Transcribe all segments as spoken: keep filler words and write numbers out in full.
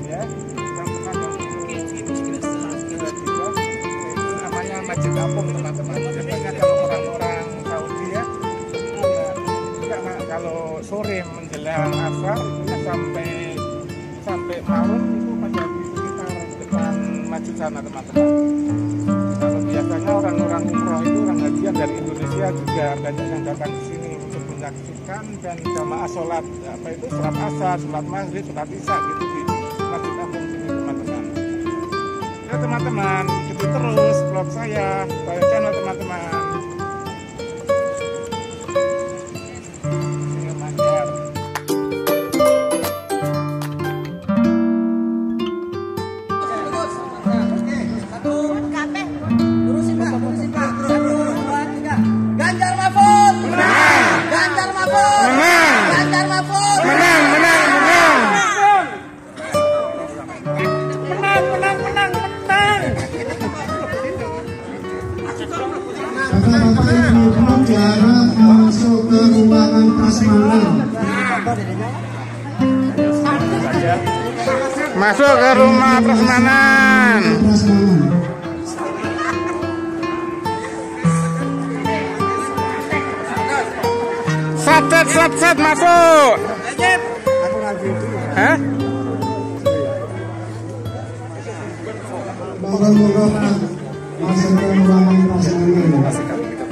ya. Teman-teman yang sudah juga, itu namanya Masjid Apung teman-teman. Biasanya kalau orang-orang Saudi ya, juga kalau sore menjelang asar sampai sampai malam itu pada di sekitar depan masjid sana teman-teman. Kalau biasanya orang-orang umroh itu orang hajian dari Indonesia juga banyak yang datang ke sini untuk menyaksikan dan jamaah sholat apa itu sholat asar, sholat maghrib, sholat isya gitu di Masjid Apung sini teman-teman. Ya teman-teman, ikuti terus vlog saya, saya channel teman-teman. Jarak masuk ke ruangan prasmanan. Masuk ke rumah prasmanan. Sat sat sat sat masuk. Hah? Monggo-monggo masuk ke ruangan prasmanan.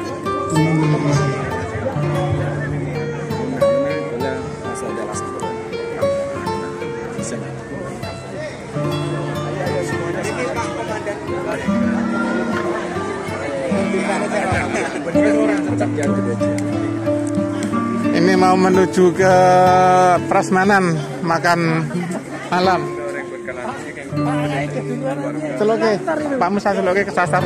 Ini mau menuju ke prasmanan makan malam. Celoke, Pak Musa celoke kesasar.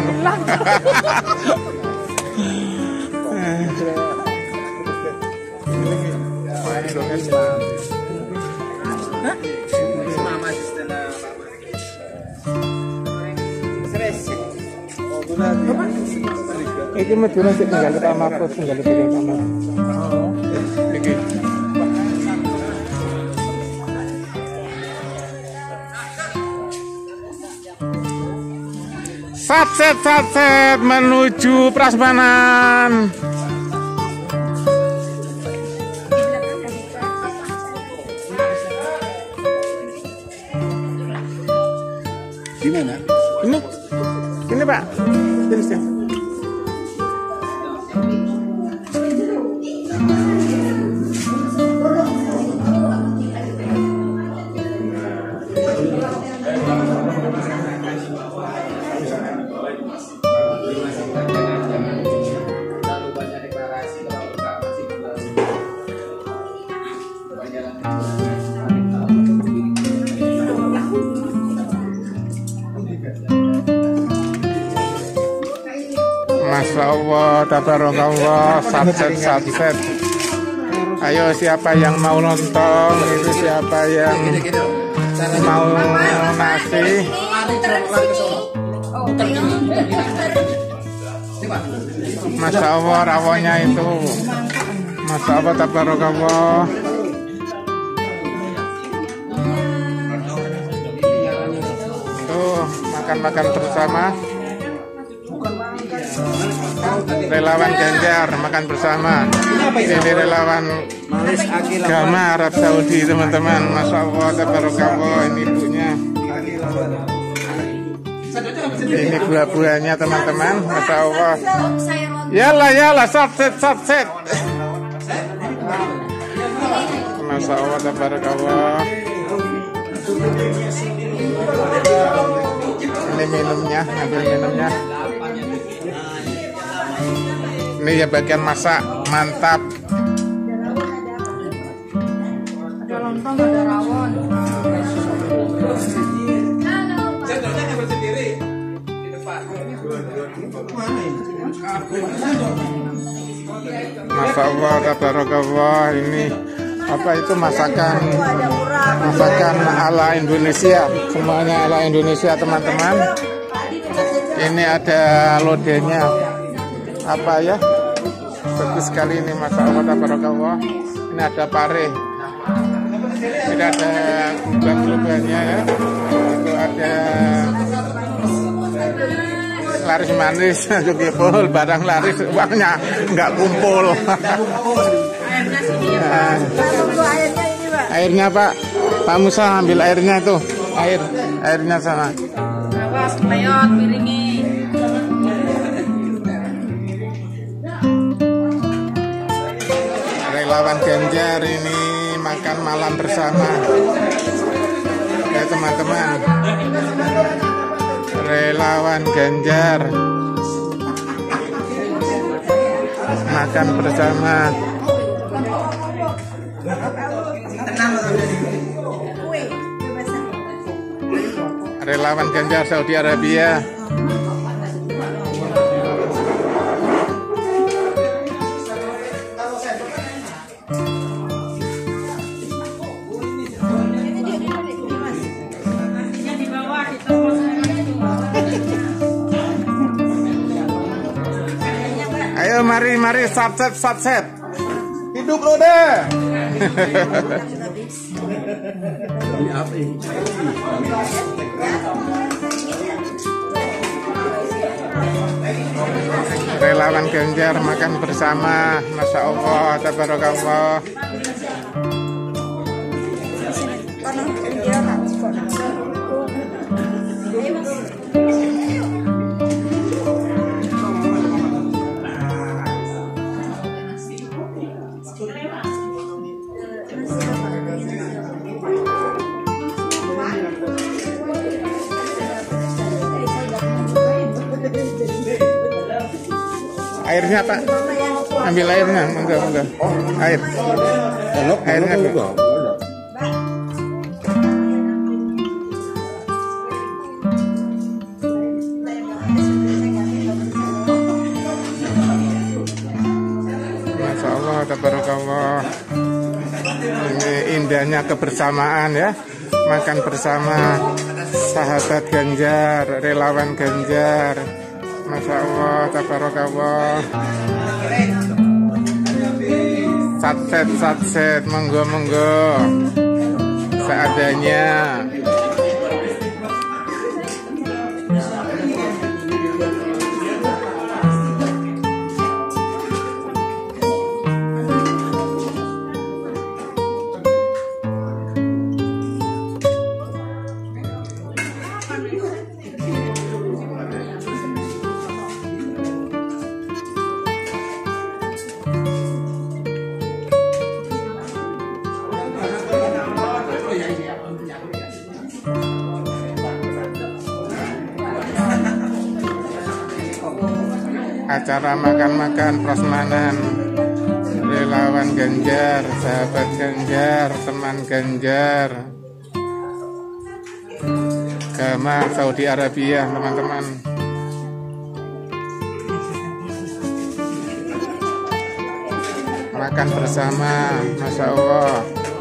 Iki medune sik tinggal di kamar terus tinggal di kamar. Oh. Iki. Sat set sat set menuju prasmanan. Di mana? Ini. Ini Pak. Sini sini. Masya Allah, tabarakallah, satset satset. Ayo siapa yang mau nonton, itu siapa yang mau nasi. Masya Allah rawonnya itu, Masya Allah tabarakallah. Tuh makan-makan bersama. Relawan Ganjar makan bersama. Ini relawan Gama Arab Saudi teman-teman. Masya Allah tabarakallah, ini ibunya. Ini buah-buahnya teman-teman. Masya Allah. Yalah yalah satset satset. Masya Allah tabarakallah. Ini minumnya, ambil minumnya. Ini ya bagian masak, mantap. Ada lontong, ada rawon. Masya Allah, tabarakallah, ini apa itu masakan masakan ala Indonesia, semuanya ala Indonesia teman-teman. Ini ada lodenya, apa ya, bagus sekali ini, Masya Allah tabarakallah. Ini ada pare, Tidak ada kubah-kubahnya ya. Itu ada laris manis, kumpul barang laris, uangnya nggak kumpul. Airnya sini ya Pak. Tunggu airnya ini Pak. Airnya Pak, Pak Musa ambil airnya itu, air, airnya sana. Awas lewat piringnya. Relawan Ganjar ini makan malam bersama ya teman-teman. Relawan Ganjar makan bersama. Relawan Ganjar Saudi Arabia. Ayo mari mari satset satset. Hidup lo deh. Relawan Ganjar makan bersama, Masya Allah, tabarakallah. Airnya Pak, ambil airnya, monggo monggo. Air, airnya Pak. Masya Allah, tabarakallah. Ini indahnya kebersamaan ya, makan bersama sahabat Ganjar, relawan Ganjar. Masya Allah, tabarakallah. Satset, satset, monggo, monggo. Seadanya. Acara makan-makan prasmanan relawan Ganjar, sahabat Ganjar, teman Ganjar, Gama Saudi Arabia, teman-teman. Makan bersama, Masya Allah.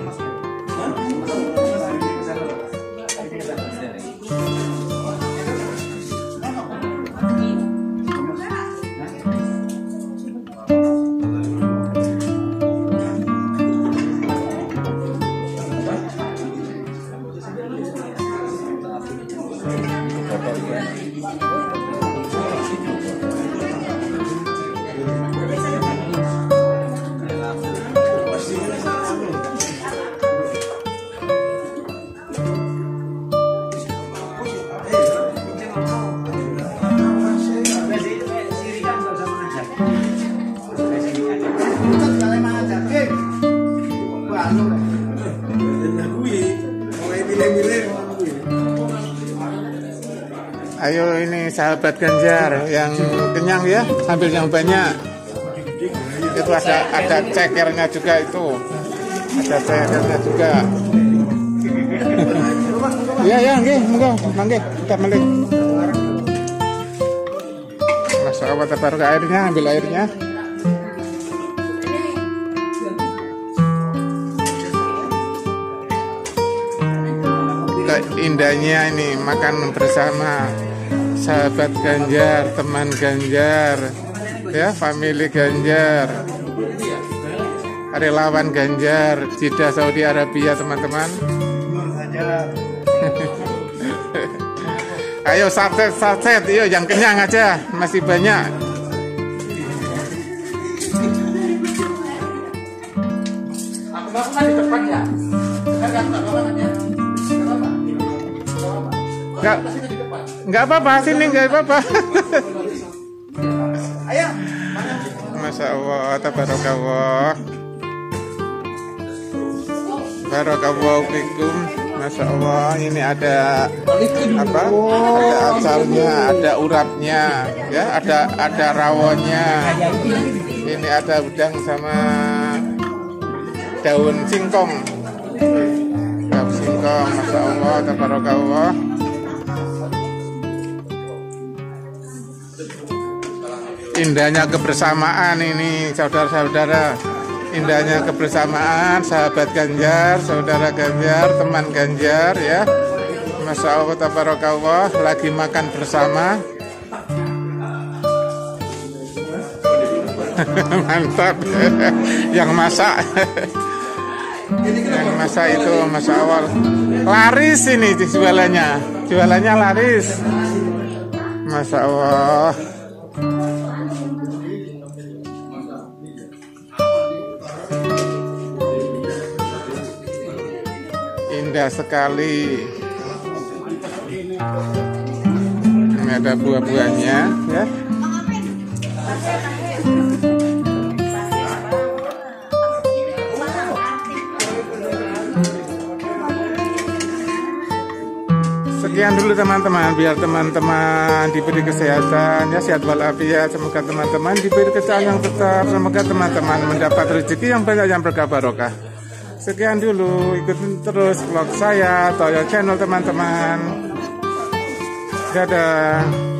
Ayo ini sahabat Ganjar yang kenyang ya, sambil yang banyak. Itu ada ada cekernya juga itu, ada cekernya juga. Ya ya, nggih, monggo, mangke, kita balik. Masya Allah, tabaraka, airnya, ambil airnya. Indahnya ini makan bersama sahabat Ganjar, teman Ganjar, ya, family Ganjar. relawan Ganjar Jeddah Saudi Arabia, teman-teman. Ayo saset saset, yuk yang kenyang aja, masih banyak. Nggak, nggak apa-apa, sini nggak apa-apa. Masya Allah, tabarakallah. Barakallahu fikum. Masya Allah, ini ada apa? Ada asalnya, ada urapnya, ya, ada ada rawonnya. Ini ada udang sama daun singkong. Daun singkong, Masya Allah, tabarakallah. Indahnya kebersamaan ini, saudara-saudara. Indahnya kebersamaan, sahabat Ganjar, saudara Ganjar, teman Ganjar, ya. Masya Allah, tabarakallah, lagi makan bersama. Mantap. Yang masak, yang masak itu, Masya Allah, laris ini jualannya, jualannya laris. Masya Allah. Indah sekali. Ini ada buah-buahnya, ya. Sekian dulu teman-teman, biar teman-teman diberi kesehatan, ya, sehat walafiat. Semoga teman-teman diberi kesehatan yang tetap. Semoga teman-teman mendapat rezeki yang banyak, yang berkah barokah. Sekian dulu, ikutin terus vlog saya, Toyo Channel, teman-teman. Dadah.